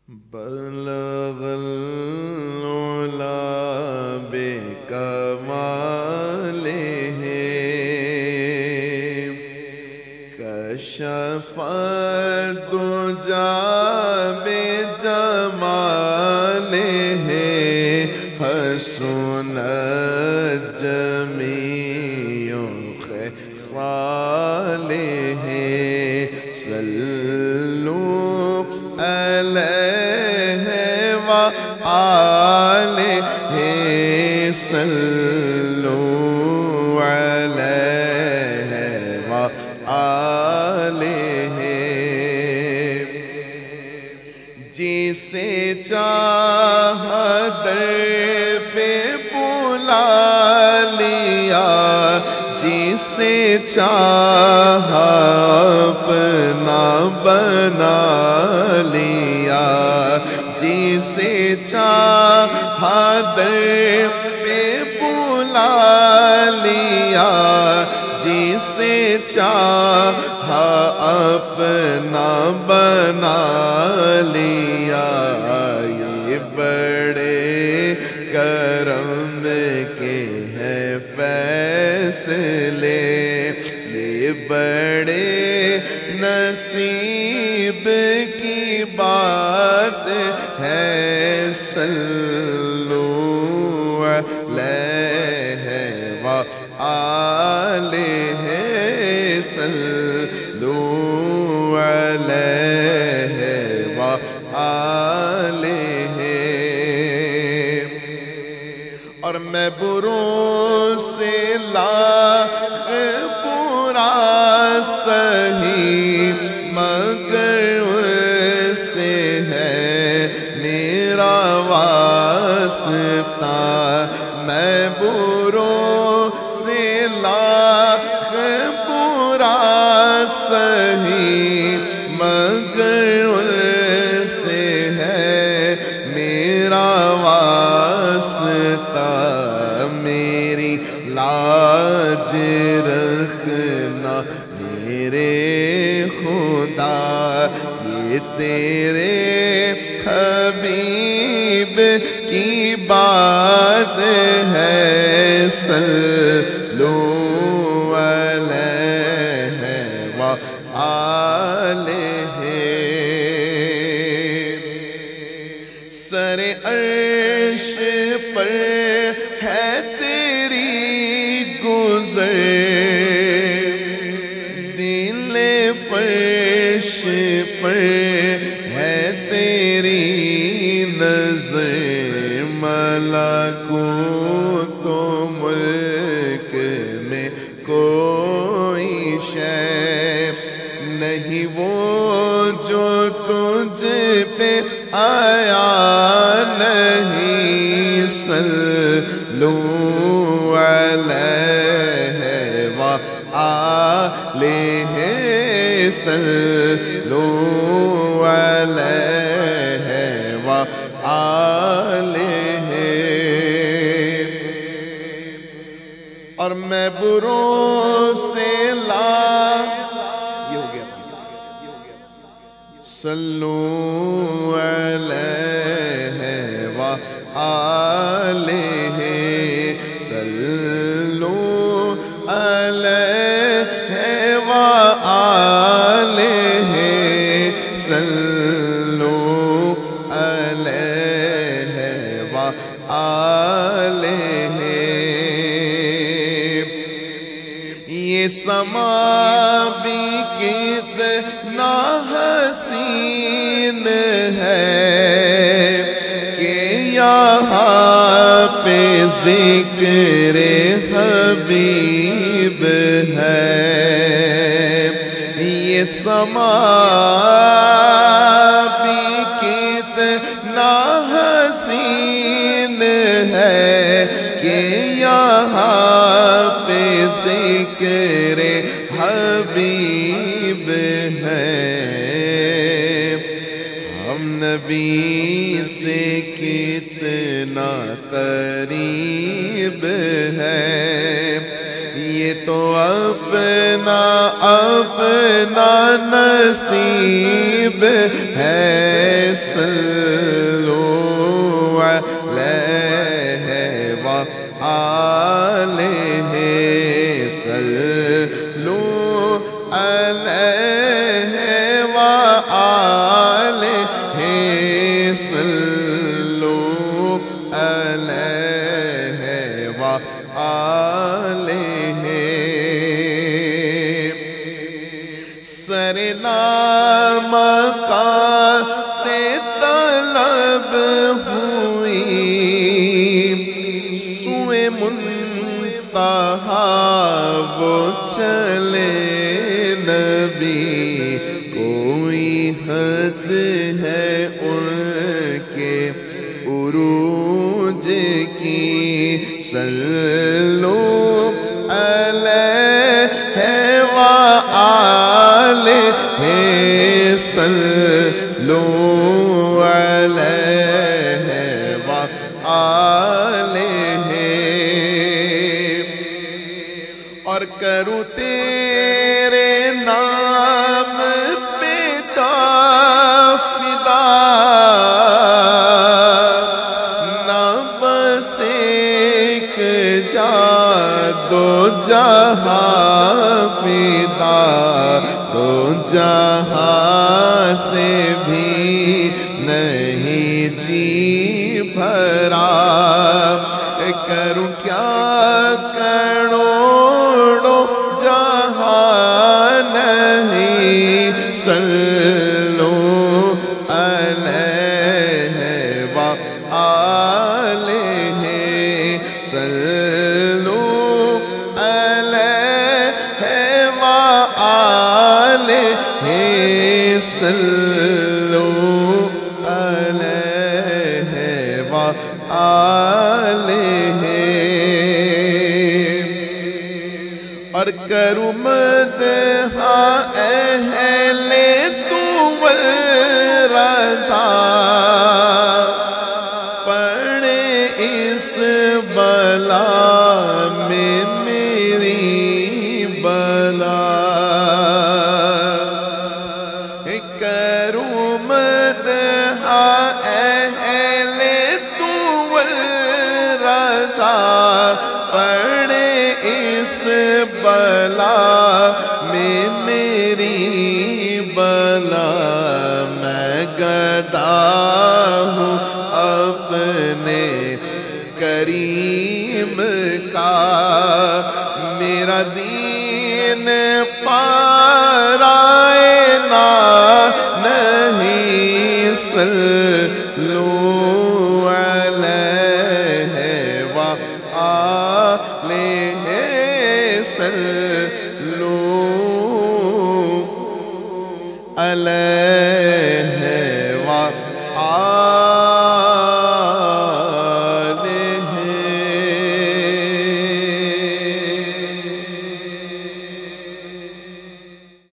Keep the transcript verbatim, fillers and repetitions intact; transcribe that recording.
بلغل علا بے کمالہ کشف الدجا بے جمالہ حسنت جمیع خصالہ صلوا علیہ وآلہ صلوا علیہ وآلہ جسے چاہا در پہ بلا لیا جسے چاہا اپنا بنا لیا جسے چاہا در پہ بلا لیا جسے چاہا اپنا بنا لیا یہ بڑے کرم کے ہیں فیصلے یہ بڑے نصیب کی بات ہے صلوا علیہ وآلہ صلوا علیہ وآلہ اور میں بروں سے لاکھ برا سہی مگر اس سے ہے میرا واسطہ میں بروں سے لاکھ برا سہی مگر اس سے ہے میرا واسطہ میری لاج رکھنا میرے خدا یہ تیرے حبیب کی بات ہے صلوا علیہ وآلہ سر عرش پر ہے تیری گزر دل فرش پر ہے تیری نظر ملکوت و ملک میں کوئی شے نہیں وہ جو تجھ پہ آیا نہیں صلوا علیہ وآلہ صلوا علیہ وآلہ اور میں بروں سے لا یہ ہو گیا صلوا علیہ وآلہ صلوا علیہ وآلہ صلوا علیہ وآلہ یہ سما بھی کتنا حسین ہے کہ یہاں پہ ذکر حبیب ہے یہ سما بھی کتنا حسین ہے کہ یہاں پہ ذکر حبیب ہے ہم نبی سے کتنا قریب ہے یہ تو اپنا اپنا نصیب ہے صلو علیہ وآلہ صلو علیہ وآلہ صلو علیہ وآلہ سرنام کا سے طلب ہوئی سوئے منتہا وہ چلے نبی کوئی حد ہے ان کے عروج کی صلو علیہ وآلہ صلو علیہ وآلہ اور کروں تیرے نام پہ جا فدا نہ بس ایک جا دو جہاں فدا دو جہاں سے بھی نہیں جی بھرا کروں کیا کروڑوں جہاں نہیں صلو علیہ وآلہ صلو علیہ وآلہ صلو علیہ وآلہ اور کروں مدح اہل طول رضا پڑھے اس بلا میں میری بلا کروں مدح اہل طول رضا پڑھے اس بلا میں میری بلا میں گدا ہوں اپنے کریم کا میرا دین پارائے نہ نہیں صلو علیہ وآلہ صلو علیہ وآلہ